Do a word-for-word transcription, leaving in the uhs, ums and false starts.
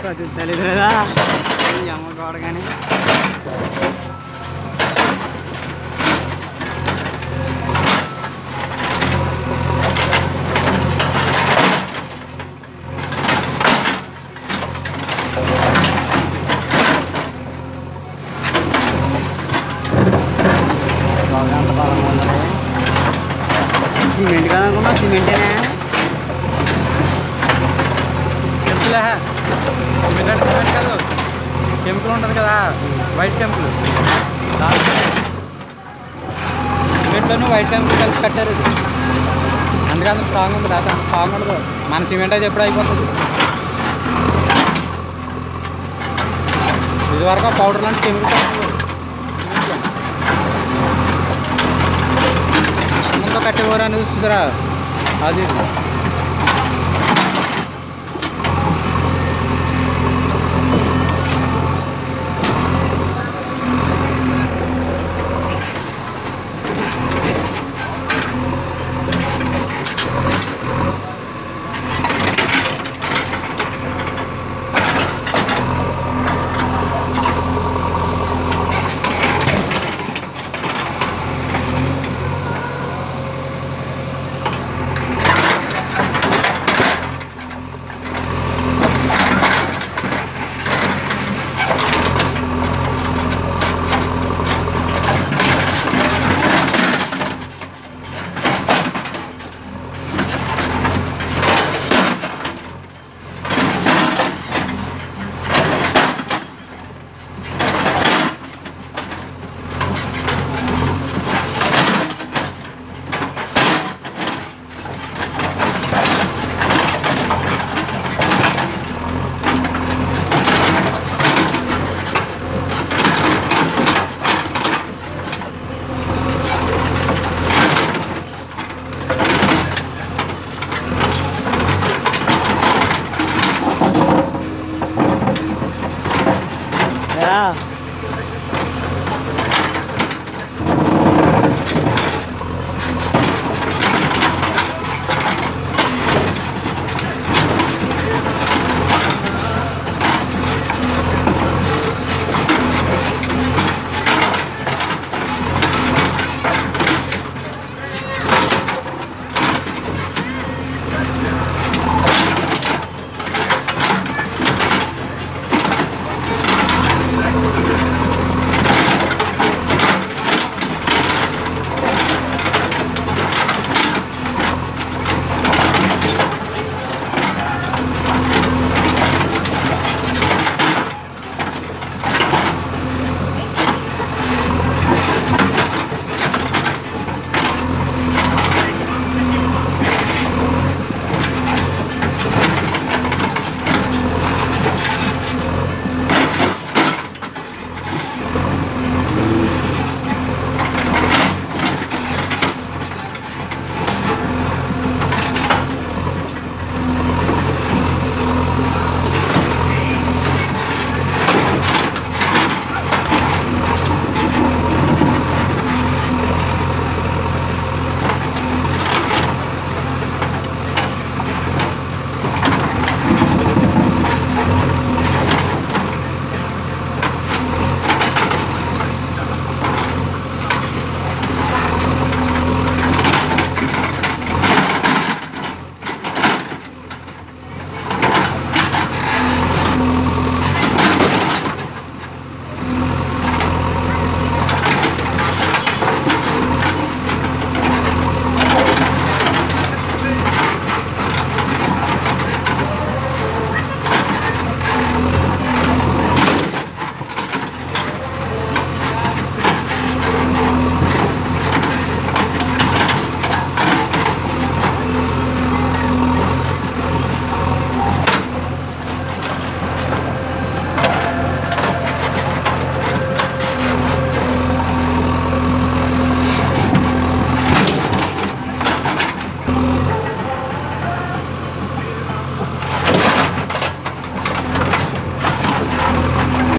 తెలీదు కదా అమ్మ గోడ కానీ అంత బలంగా ఉన్నది సిమెంట్ కదా అనుకున్నా సిమెంటేనా కెమికల్ సిమెంట్ అంటే సిమెంట్ కాదు కెమికల్ ఉంటుంది కదా వైట్ కెమికల్ సిమెంట్లోనూ వైట్ కెమికల్ కలిసి కట్టారు ఇది అందుకే అంత స్ట్రాంగ్ ఉంటుంది అది అంత స్ట్రాంగ్ ఉండదు మన సిమెంట్ అయితే ఎప్పుడు అయిపోతుంది ఇదివరకు పౌడర్ లాంటి కెమికల్ ముందు కట్టేవారు అని చూస్తుందిరా అది Yeah.